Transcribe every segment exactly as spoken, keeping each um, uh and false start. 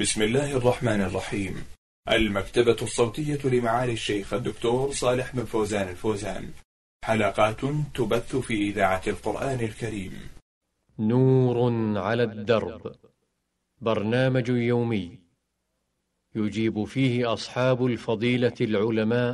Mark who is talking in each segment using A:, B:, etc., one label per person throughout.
A: بسم الله الرحمن الرحيم. المكتبة الصوتية لمعالي الشيخ الدكتور صالح بن فوزان الفوزان، حلقات تبث في إذاعة القرآن الكريم.
B: نور على الدرب، برنامج يومي يجيب فيه أصحاب الفضيلة العلماء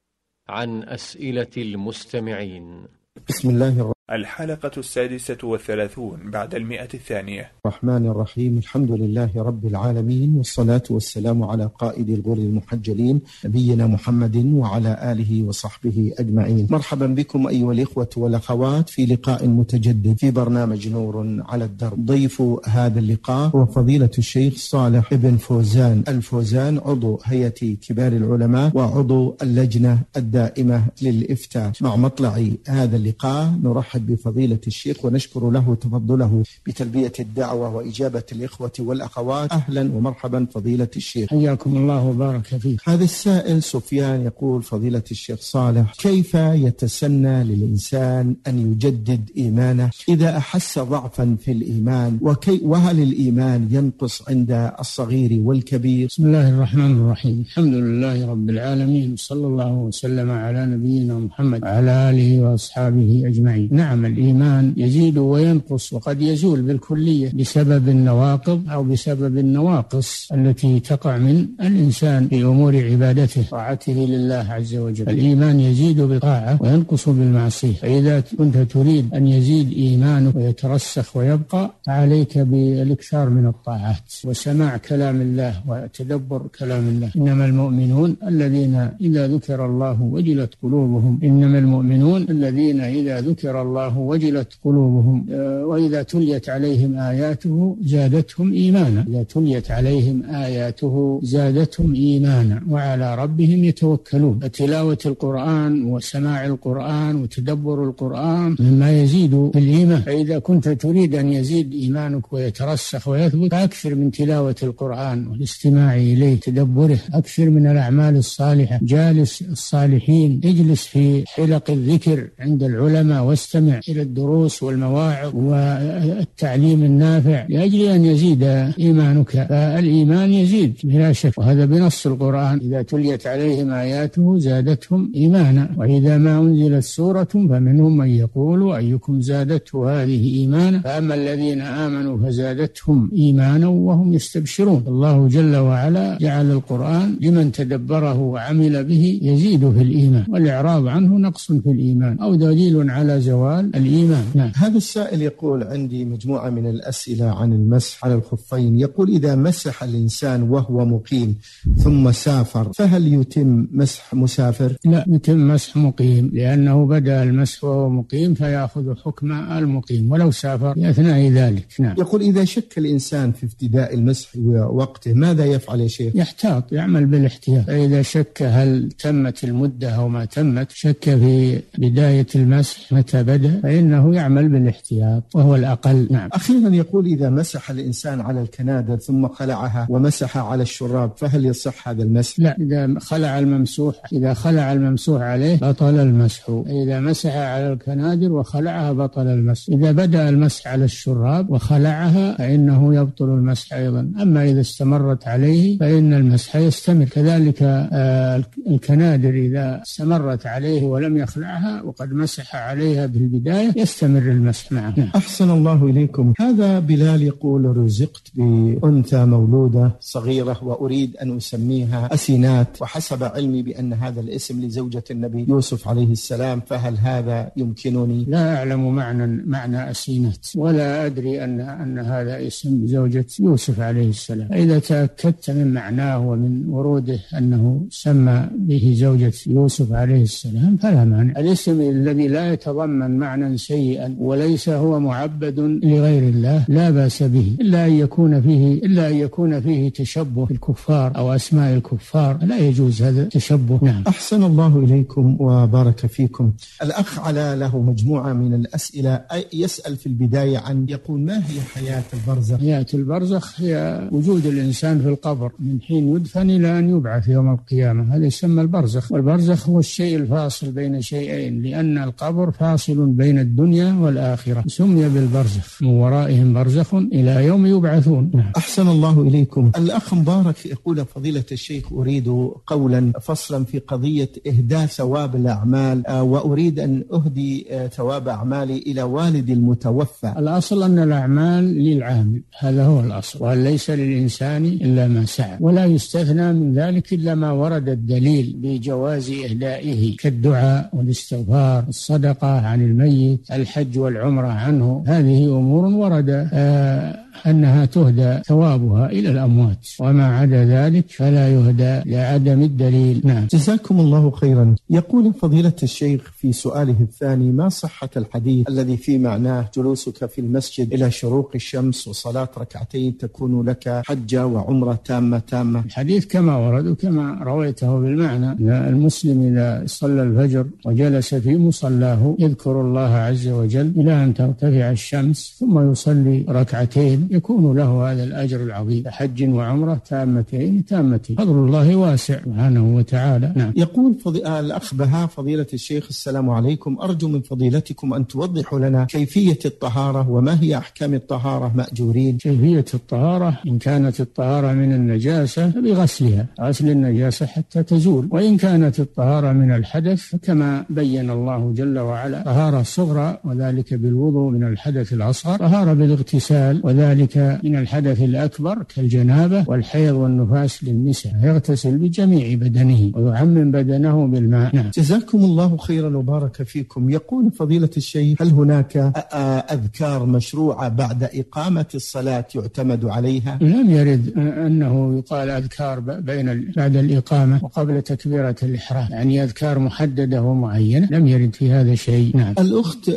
B: عن أسئلة المستمعين.
C: بسم الله الرحمن
A: الحلقة السادسة والثلاثون بعد المئة الثانية.
C: الرحمن الرحيم. الحمد لله رب العالمين، والصلاة والسلام على قائد الغر المحجلين نبينا محمد وعلى آله وصحبه أجمعين. مرحبا بكم أيها الإخوة والأخوات في لقاء متجدد في برنامج نور على الدرب. ضيف هذا اللقاء هو فضيلة الشيخ صالح بن فوزان الفوزان، عضو هيئة كبار العلماء وعضو اللجنة الدائمة للإفتاء. مع مطلع هذا اللقاء نرحب بفضيلة الشيخ ونشكر له تفضله بتلبية الدعوة وإجابة الإخوة والأخوات. أهلا ومرحبا فضيلة الشيخ،
D: حياكم الله وبارك فيك.
C: هذا السائل سفيان يقول: فضيلة الشيخ صالح، كيف يتسنى للإنسان أن يجدد إيمانه إذا أحس ضعفا في الإيمان، وكي وهل الإيمان ينقص عند الصغير والكبير؟
D: بسم الله الرحمن الرحيم. الحمد لله رب العالمين، صلى الله وسلم على نبينا محمد وعلى آله وأصحابه أجمعين. نعم، الإيمان يزيد وينقص، وقد يزول بالكلية بسبب النواقض أو بسبب النواقص التي تقع من الإنسان في أمور عبادته طاعته لله عز وجل. الإيمان يزيد بالطاعة وينقص بالمعصية، فإذا كنت تريد أن يزيد إيمانك ويترسخ ويبقى، فعليك بالإكثار من الطاعات وسماع كلام الله وتدبر كلام الله. إنما المؤمنون الذين إذا ذكر الله وجلت قلوبهم إنما المؤمنون الذين إذا ذكر الله وجلت قلوبهم وإذا تليت عليهم آياته زادتهم إيمانا. إذا تليت عليهم آياته زادتهم إيمانا وعلى ربهم يتوكلون. فتلاوة القرآن وسماع القرآن وتدبر القرآن مما يزيد في الإيمان. فإذا كنت تريد أن يزيد إيمانك ويترسخ ويثبت، فأكثر من تلاوة القرآن والاستماع إليه تدبره، أكثر من الأعمال الصالحة، جالس الصالحين، اجلس في حلق الذكر عند العلماء واستمع إلى الدروس والمواعظ والتعليم النافع لأجل أن يزيد إيمانك. فالإيمان يزيد بلا شك، وهذا بنص القرآن: إذا تليت عليهم آياته زادتهم إيمانا وإذا ما أنزلت سورة فمنهم من يقول أيكم زادته هذه إيمانا فأما الذين آمنوا فزادتهم إيمانا وهم يستبشرون. الله جل وعلا جعل القرآن لمن تدبره وعمل به يزيد في الإيمان، والإعراض عنه نقص في الإيمان أو دليل على زوال الإيمان. نعم.
C: هذا السائل يقول: عندي مجموعة من الأسئلة عن المسح على الخفين. يقول: إذا مسح الإنسان وهو مقيم ثم سافر، فهل يتم مسح مسافر؟
D: لا، يتم مسح مقيم، لأنه بدأ المسح وهو مقيم فيأخذ حكم المقيم ولو سافر في أثناء ذلك. نعم.
C: يقول: إذا شك الإنسان في ابتداء المسح ووقته ماذا يفعل يا شيخ؟
D: يحتاط، يعمل بالاحتياط. فإذا شك هل تمت المدة أو ما تمت، شك في بداية المسح متى بدأ، فإنه يعمل بالاحتياط وهو الأقل. نعم.
C: أخيرا يقول: إذا مسح الإنسان على الكنادر ثم خلعها ومسح على الشراب، فهل يصح هذا المسح؟
D: لا، إذا خلع الممسوح إذا خلع الممسوح عليه بطل المسح. إذا مسح على الكنادر وخلعها بطل المسح. إذا بدأ المسح على الشراب وخلعها فإنه يبطل المسح أيضا. أما إذا استمرت عليه فإن المسح يستمر. كذلك آه الكنادر إذا استمرت عليه ولم يخلعها وقد مسح عليها بالبداية يستمر المسح معه. نعم.
C: أحسن الله إليكم. هذا بلال يقول: رزقت بأنثى مولودة صغيرة وأريد أن أسميها أسينات، وحسب علمي بأن هذا الاسم لزوجة النبي يوسف عليه السلام، فهل هذا يمكنني؟
D: لا أعلم معنى معنى أسينات، ولا أدري أن أن هذا اسم زوجة يوسف عليه السلام. إذا تأكدت من معناه ومن وروده أنه سمى به زوجة يوسف عليه السلام فلا مانع. الاسم الذي لا يتضمن معنى سيئا وليس هو معبد لغير الله لا بأس به، إلا أن يكون فيه إلا أن يكون فيه تشبه بالكفار أو أسماء الكفار، لا يجوز هذا التشبه. نعم.
C: أحسن الله إليكم وبارك فيكم. الأخ على له مجموعة من الأسئلة، يسأل في البداية عن يقول: ما هي حياة البرزخ؟
D: حياة البرزخ هي وجود الإنسان في القبر من حين يدفن إلى أن يبعث يوم القيامة، هذا يسمى البرزخ. والبرزخ هو الشيء الفاصل بين شيئين، لأن القبر فاصل فاصل بين الدنيا والآخرة، سمي بالبرزخ، من ورائهم برزخ إلى يوم يبعثون.
C: أحسن الله إليكم. الأخ مبارك يقول فضيلة الشيخ أريد قولا فصلا في قضية إهداء ثواب الأعمال، وأريد أن أهدي ثواب أعمالي إلى والدي المتوفى.
D: الأصل أن الأعمال للعامل، هذا هو الأصل، وأن ليس للإنسان إلا ما سعى، ولا يستثنى من ذلك إلا ما ورد الدليل بجواز إهدائه كالدعاء والاستغفار، الصدقة عن الميت، الحج والعمرة عنه. هذه أمور ورد آه أنها تهدى ثوابها إلى الأموات، وما عدا ذلك فلا يهدى لعدم الدليل. نعم.
C: جزاكم الله خيرا. يقول فضيلة الشيخ في سؤاله الثاني: ما صحة الحديث الذي في معناه جلوسك في المسجد إلى شروق الشمس وصلاة ركعتين تكون لك حجة وعمرة تامة تامة؟
D: الحديث كما ورد وكما رويته بالمعنى: المسلم إذا صلى الفجر وجلس في مصلاه يذكر الله عز وجل إلى أن ترتفع الشمس ثم يصلي ركعتين يكون له هذا الأجر العظيم، حج وعمرة تامتين تامتين، فضل الله واسع سبحانه وتعالى. نعم.
C: يقول فضي... الأخ بهاء: فضيلة الشيخ السلام عليكم، أرجو من فضيلتكم أن توضحوا لنا كيفية الطهارة وما هي أحكام الطهارة مأجورين.
D: كيفية الطهارة: إن كانت الطهارة من النجاسة فبغسلها، غسل النجاسة حتى تزول، وإن كانت الطهارة من الحدث فكما بين الله جل وعلا: طهارة صغرى وذلك بالوضوء من الحدث الأصغر، طهارة بالاغتسال وذلك من الحدث الأكبر كالجنابة والحيض والنفاس للنساء، يغتسل بجميع بدنه ويعمم بدنه بالماء. نعم.
C: جزاكم الله خيرا وبارك فيكم. يقول فضيلة الشيخ: هل هناك أذكار مشروعة بعد إقامة الصلاة يعتمد عليها؟
D: لم يرد أنه يقال أذكار بين بعد الإقامة وقبل تكبيرة الإحرام، يعني أذكار محددة ومعينة، لم يرد في هذا شيء. نعم.
C: الأخت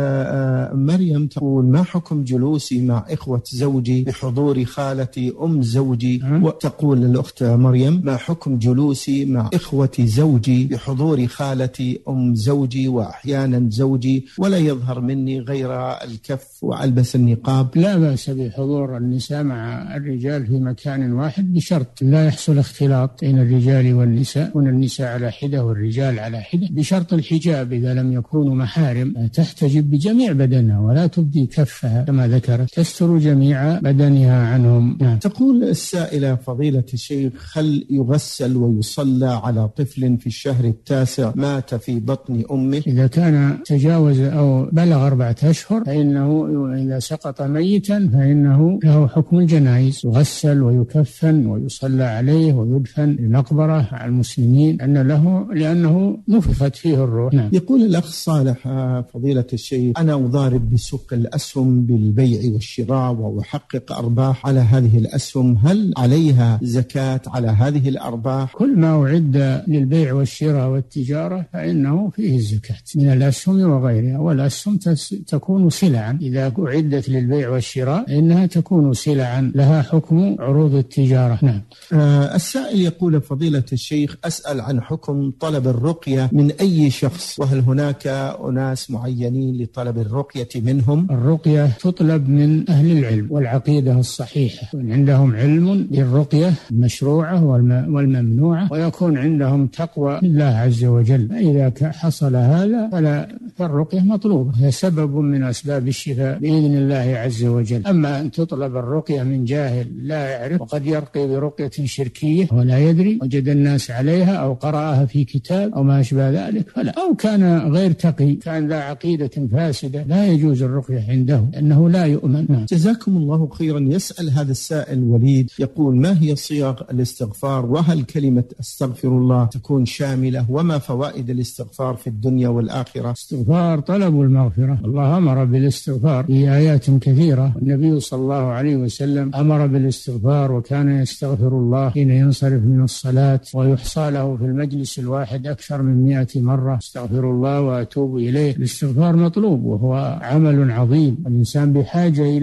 C: مريم تقول: ما حكم جلوسي مع إخوة زوجي بحضور خالتي أم زوجي؟ وتقول الأخت مريم: ما حكم جلوسي مع إخوة زوجي بحضور خالتي أم زوجي وأحيانا زوجي ولا يظهر مني غير الكف وألبس النقاب؟
D: لا بأس بحضور النساء مع الرجال في مكان واحد بشرط لا يحصل اختلاط بين الرجال والنساء، يكون النساء على حدة والرجال على حدة، بشرط الحجاب إذا لم يكونوا محارم، تحتجب بجميع بدنها ولا تبدي كفها كما ذكرت، تستر جميع بدنها عنهم. نعم.
C: تقول السائلة: فضيلة الشيخ، هل يغسل ويصلى على طفل في الشهر التاسع مات في بطن أمه؟
D: إذا كان تجاوز أو بلغ أربعة أشهر فإنه إذا سقط ميتا فإنه له حكم الجنائز، يغسل ويكفن ويصلى عليه ويدفن لمقبرة على المسلمين أن له لأنه نفخت فيه الروح. نعم.
C: يقول الأخ صالح: فضيلة الشيخ، أنا أضارب بسوق الأسهم بالبيع والشراء وأحقق أرباح على هذه الأسهم، هل عليها زكاة على هذه الأرباح؟
D: كل ما أعد للبيع والشراء والتجارة فإنه فيه الزكاة من الأسهم وغيرها، والأسهم تكون سلعا، إذا أعدت للبيع والشراء إنها تكون سلعا لها حكم عروض التجارة. نعم.
C: آه السائل يقول: فضيلة الشيخ، أسأل عن حكم طلب الرقية من أي شخص، وهل هناك أناس معينين لطلب الرقية منهم؟
D: الرقية تطلب من أهل العلم والعقيدة الصحيحة، يكون عندهم علم بالرقية المشروعة والممنوعة، ويكون عندهم تقوى لله عز وجل، فإذا حصل هذا فلا فالرقية مطلوبة، هي سبب من أسباب الشفاء بإذن الله عز وجل. أما أن تطلب الرقية من جاهل لا يعرف وقد يرقي برقية شركية ولا يدري، وجد الناس عليها أو قرأها في كتاب أو ما أشبه ذلك فلا، أو كان غير تقي، كان ذا عقيدة فاسدة، لا يجوز الرقية عنده لأنه لا يؤمن. نعم.
C: جزاكم الله خيرا. يسأل هذا السائل وليد يقول: ما هي صيغ الاستغفار، وهل كلمة استغفر الله تكون شاملة، وما فوائد الاستغفار في الدنيا والآخرة؟
D: استغفار طلب المغفرة، الله أمر بالاستغفار في آيات كثيرة، والنبي صلى الله عليه وسلم أمر بالاستغفار وكان يستغفر الله حين ينصرف من الصلاة، ويحصى له في المجلس الواحد أكثر من مئة مرة: استغفر الله وأتوب إليه. الاستغفار مطلوب وهو عمل عظيم، الإنسان بحاجة إليه، لأن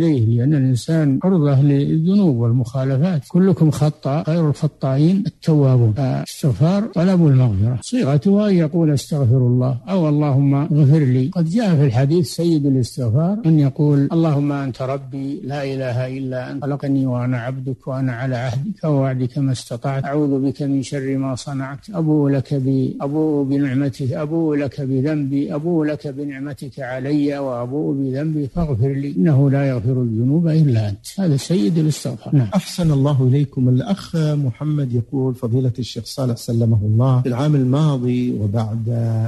D: لأن الإنسان عرضة للذنوب والمخالفات. كلكم خطاء خير الخطائين التوابون. فاستغفار طلب المغفرة، صيغته أن يقول استغفر الله أو اللهم اغفر لي. قد جاء في الحديث سيد الاستغفار أن يقول اللهم أنت ربي لا إله إلا أنت خلقني وأنا عبدك وأنا على عهدك ووعدك ما استطعت أعوذ بك من شر ما صنعت أبوء لك ب أبوء بنعمتك أبوء لك بذنبي أبوء لك بنعمتك علي وأبوء بذنبي فاغفر لي إنه لا يغفر الذنوب إلا أنت. هذا سيد الاستغفار. نعم.
C: أحسن الله إليكم. الأخ محمد يقول فضيلة الشيخ صالح سلمه الله في العام الماضي وبعد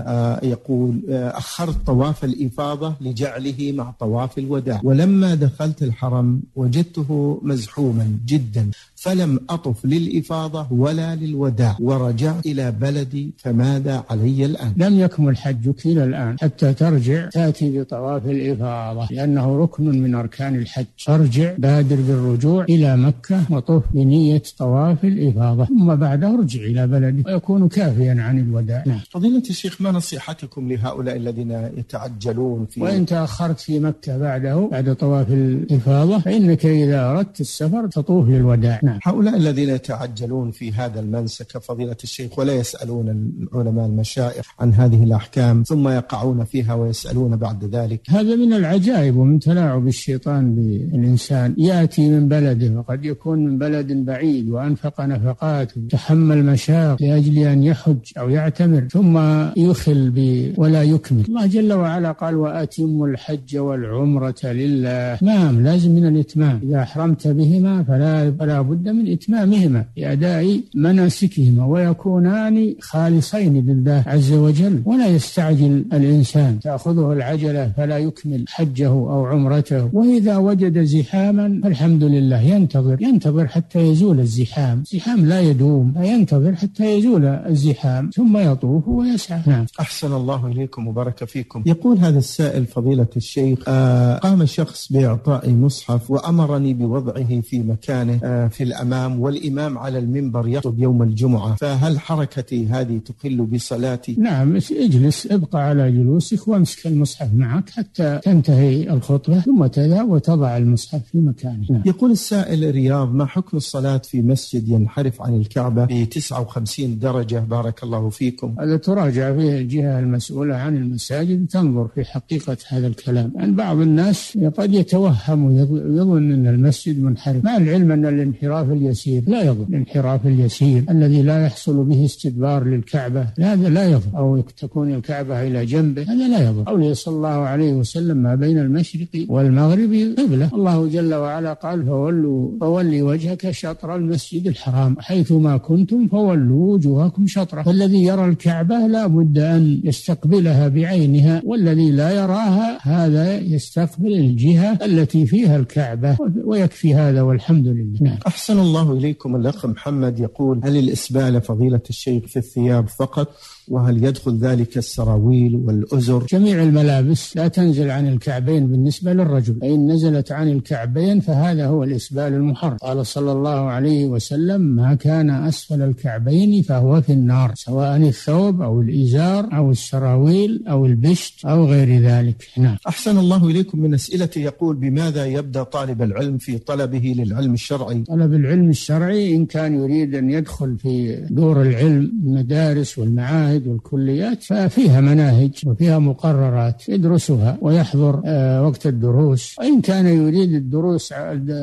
C: يقول أخرت طواف الإفاضة لجعله مع طواف الوداع، ولما دخلت الحرم وجدته مزحوما جدا فلم أطف للإفاضة ولا للوداع ورجعت إلى بلدي، فماذا علي الآن؟
D: لم يكمل حجك إلى الآن حتى ترجع تأتي بطواف الإفاضة لأنه ركن من أركان الحج. ارجع بادر بالرجوع إلى مكة وطف بنية طواف الإفاضة ثم بعده ارجع إلى بلدك ويكون كافيا عن الوداع. نعم.
C: فضيلة الشيخ ما نصيحتكم لهؤلاء الذين يتعجلون في
D: وإن تأخرت في مكة بعده بعد طواف الإفاضة فإنك إذا أردت السفر تطوف للوداع. نعم.
C: هؤلاء الذين يتعجلون في هذا المنسك فضيلة الشيخ ولا يسألون العلماء المشايخ عن هذه الأحكام ثم يقعون فيها ويسألون بعد ذلك،
D: هذا من العجائب ومن تلاعب الشيطان بالإنسان. يأتي من بلده وقد يكون من بلد بعيد وأنفق نفقات وتحمل مشاق لأجل أن يحج أو يعتمر ثم يخل ب ولا يكمل. الله جل وعلا قال وأتموا الحج والعمرة لله. إتمام لازم من الإتمام. إذا أحرمت بهما فلا, فلا بد من إتمامهما لأداء مناسكهما ويكونان خالصين لله عز وجل، ولا يستعجل الإنسان تأخذه العجلة فلا يكمل حجه أو عمرته. وإذا وجد زحاما فالحمد لله ينتظر ينتظر حتى يزول الزحام. الزحام لا يدوم، ينتظر حتى يزول الزحام ثم يطوف ويسعى. نعم.
C: أحسن الله إليكم وبارك فيكم. يقول هذا السائل فضيلة الشيخ آه قام شخص بإعطاء مصحف وأمرني بوضعه في مكانه آه في الأمام والإمام على المنبر يخطب يوم الجمعة، فهل حركتي هذه تقل بصلاتي؟
D: نعم، اجلس ابقى على جلوسك وامسك المصحف معك حتى تنتهي الخطبة ثم تذهب وتضع المصحف في مكانه. نعم.
C: يقول السائل رياض ما حكم الصلاة في مسجد ينحرف عن الكعبة ب تسعة وخمسين درجة بارك الله فيكم؟
D: هذا تراجع فيه الجهة المسؤولة عن المساجد تنظر في حقيقة هذا الكلام. يعني بعض الناس قد يتوهم ويظن أن المسجد منحرف مع العلم أن الانحراف اليسير لا يضر. الانحراف اليسير الذي لا يحصل به استدبار للكعبة هذا لا يضر، أو تكون الكعبة إلى جنبه هذا لا يضر. قوله صلى الله عليه وسلم ما بين المشرق والمغرب قبلة. الله جل وعلا قال فولوا فولي وجهك شطر المسجد الحرام حيثما كنتم فولوا وجوهكم شطره. فالذي يرى الكعبة لا بد أن يستقبلها بعينها، والذي لا يراها هذا يستقبل الجهة التي فيها الكعبة، ويكفي هذا والحمد لله. نعم.
C: أحسن الله إليكم. الأخ محمد يقول هل الإسبال فضيلة الشيخ في الثياب فقط، وهل يدخل ذلك السراويل والأزر؟
D: جميع الملابس لا تنزل عن الكعبين بالنسبة للرجل، فإن نزلت عن الكعبين فهذا هو الإسبال المحرم. قال صلى الله عليه وسلم ما كان أسفل الكعبين فهو في النار، سواء الثوب أو الإزار أو السراويل أو البشت أو غير ذلك. نعم.
C: أحسن الله إليكم. من أسئلته يقول بماذا يبدأ طالب العلم في طلبه للعلم الشرعي؟
D: طلب العلم الشرعي إن كان يريد أن يدخل في دور العلم المدارس والمعاهد والكليات ففيها مناهج وفيها مقررات يدرسها ويحضر آه وقت الدروس. وإن كان يريد الدروس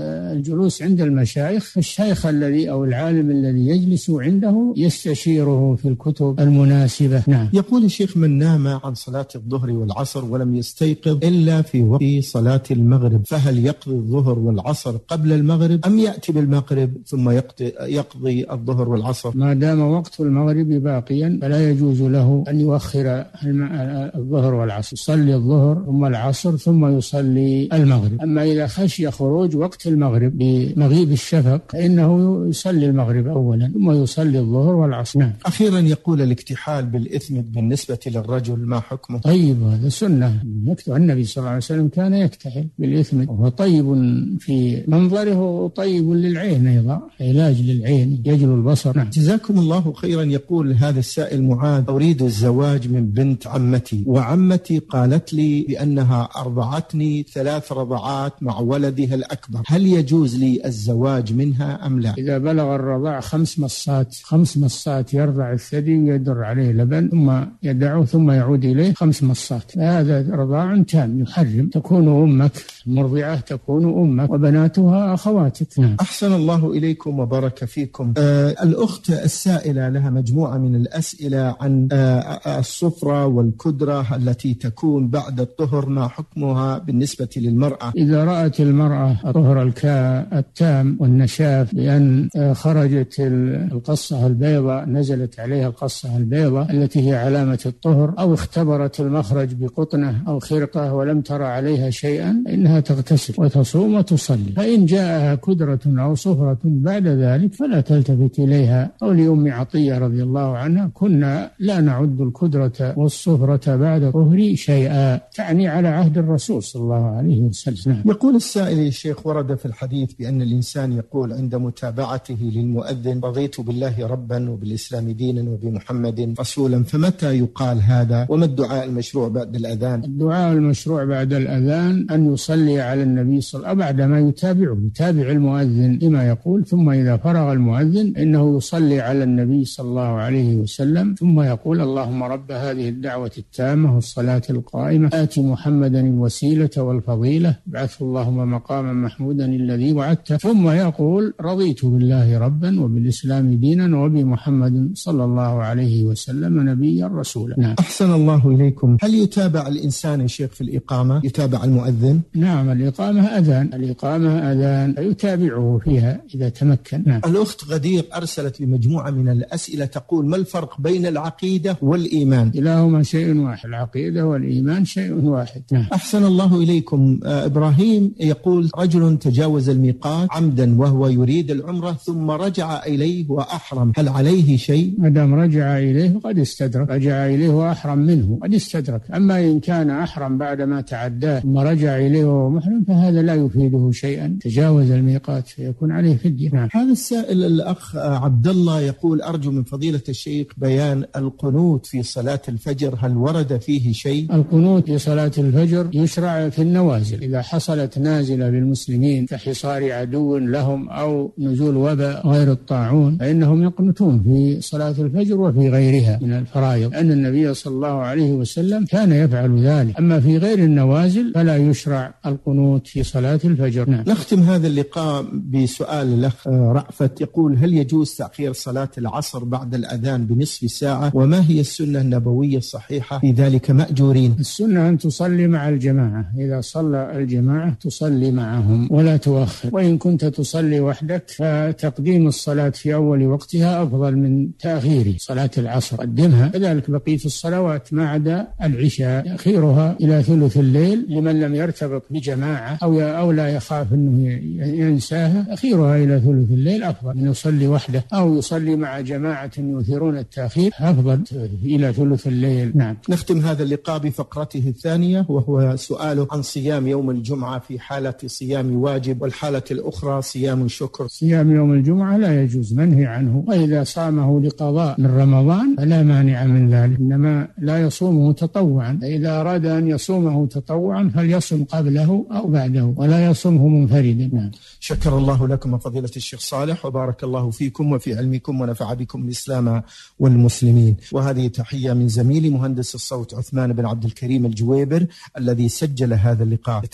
D: الجلوس عند المشايخ فالشيخ الذي أو العالم الذي يجلس عنده يستشيره في الكتب المناسبة. نعم.
C: يقول الشيخ من نام عن صلاة الظهر والعصر ولم يستيقظ إلا في وقت صلاة المغرب فهل يقضي الظهر والعصر قبل المغرب أم يأتي بالمغرب ثم يقضي, يقضي الظهر والعصر؟
D: ما دام وقت المغرب باقيا فلا يجوز له أن يؤخر الظهر والعصر، يصلي الظهر ثم العصر ثم يصلي المغرب. أما إذا خشي خروج وقت المغرب بمغيب الشفق فإنه يصلي المغرب أولا ثم يصلي الظهر والعصر. نعم.
C: أخيرا يقول الاكتحال بالإثم بالنسبة للرجل ما حكمه؟
D: طيب، هذا سنة. يكتب النبي صلى الله عليه وسلم كان يكتحل بالإثم وهو طيب في منظره وطيب للعين أيضا، علاج للعين يجلو البصر. نعم.
C: جزاكم الله خيرا. يقول هذا السائل معاذ أريد الزواج من بنت عمتي، وعمتي قالت لي بأنها أرضعتني ثلاث رضعات مع ولدها الأكبر، هل يجوز لي الزواج منها أم لا؟
D: إذا بلغ الرضاع خمس مصات خمس مصات يرضع الثدي ويدر عليه لبن ثم يدعه ثم يعود إليه خمس مصات، هذا رضاع تام يحرم. تكون أمك مرضعة، تكون أمك وبناتها أخواتك.
C: أحسن الله إليكم وبارك فيكم. آه الأخت السائلة لها مجموعة من الأسئلة عن آه الصفرة والكدرة التي تكون بعد الطهر، ما حكمها بالنسبة للمرأة؟
D: إذا رأت المرأة الطهر التام والنشاف بأن خرجت القصة البيضاء، نزلت عليها القصة البيضاء التي هي علامة الطهر، أو اختبرت المخرج بقطنة أو خرقة ولم ترى عليها شيئا، إنها تغتسل وتصوم وتصلي. فإن جاءها كدرة أو صفرة بعد ذلك فلا تلتفت إليها. أو لأم عطية رضي الله عنها: كنا لا نعد الكدرة والصفرة بعد طهر شيئا، تعني على عهد الرسول صلى الله عليه وسلم.
C: يقول السائل: يا شيخ، ورد في الحديث بأن الإنسان يقول عند متابعته للمؤذن: رضيت بالله ربا وبالإسلام دينا وبمحمد رسولا، فمتى يقال هذا؟ وما الدعاء المشروع بعد الأذان؟
D: الدعاء المشروع بعد الأذان أن يصلي على النبي صلى الله عليه وسلم بعد ما يتابعه، يتابع المؤذن لما يقول، ثم إذا فرغ المؤذن إنه يصلي على النبي صلى الله عليه وسلم، ثم يقول: اللهم رب هذه الدعوة التامة والصلاة القائمة آت محمدا الوسيلة والفضيلة ابعثه اللهم مقاما محمودا الذي وعدته، ثم يقول: رضيت بالله ربا وبالإسلام دينا وبمحمد صلى الله عليه وسلم نبيا رسولا.
C: نعم. أحسن الله إليكم. هل يتابع الإنسان يا شيخ في الإقامة؟ يتابع المؤذن؟
D: نعم، الإقامة أذان، الإقامة أذان يتابعه فيها إذا تمكن. نعم.
C: الأخت غدير أرسلت بمجموعة من الأسئلة تقول: ما الفرق بين العقيدة والإيمان؟
D: كلاهما شيء واحد، العقيدة والإيمان شيء واحد. نعم.
C: أحسن الله إليكم. آه إبراهيم يقول: رجل تجاوز الميقات عمدا وهو يريد العمرة ثم رجع إليه وأحرم، هل عليه شيء؟
D: ما دام رجع إليه قد استدرك، رجع إليه وأحرم منه قد استدرك. أما إن كان أحرم بعد ما تعداه ثم رجع إليه وهو محرم فهذا لا يفيده شيئا، تجاوز الميقات فيكون عليه فدية. نعم.
C: هذا السائل الأخ عبد الله يقول: أرجو من فضيلة الشيخ بيان القنوت في صلاة الفجر، هل ورد فيه شيء؟
D: القنوت في صلاة الفجر يشرع في النوازل، إذا حصلت نازلة للمسلمين كحصار عدو لهم أو نزول وباء غير الطاعون فإنهم يقنتون في صلاة الفجر وفي غيرها من الفرائض، لأن النبي صلى الله عليه وسلم كان يفعل ذلك. أما في غير النوازل فلا يشرع القنوت في صلاة الفجر. نعم.
C: نختم هذا اللقاء بسؤال الأخ رأفت يقول: هل يجوز تأخير صلاة العصر بعد الأذان بنصف ساعة؟ وما هي السنة النبوية الصحيحة في ذلك مأجورين؟
D: السنة أن تصلي مع الجماعة، إذا صلى الجماعة تصلي معهم ولا تؤخر، وإن كنت تصلي وحدك فتقديم الصلاة في أول وقتها أفضل من تأخير صلاة العصر، قدمها. كذلك بقية الصلوات ما عدا العشاء تأخيرها إلى ثلث الليل لمن لم يرتبط بجماعة أو أو لا يخاف أنه ينساها، تأخيرها إلى ثلث الليل أفضل من يصلي وحده، أو يصلي مع جماعة يؤثرون التأخير أفضل إلى ثلث الليل. نعم.
C: نختم هذا اللقاء بفقرته الثانية وهو سؤاله عن صيام يوم الجمعة في حالة صيام واجب، والحالة الأخرى صيام شكر.
D: صيام يوم الجمعة لا يجوز، منهي عنه، وإذا صامه لقضاء من رمضان فلا مانع من ذلك، إنما لا يصومه تطوعا، فإذا أراد أن يصومه تطوعا فليصم قبله أو بعده ولا يصومه منفردا. نعم.
C: شكر الله لكم فضيلة الشيخ صالح، وبارك الله فيكم وفي علمكم ونفع بكم الإسلام والمسلمين. وهذه تحية من زميلي مهندس الصوت عثمان بن عبد الكريم الجويبر الذي سجل هذا اللقاء.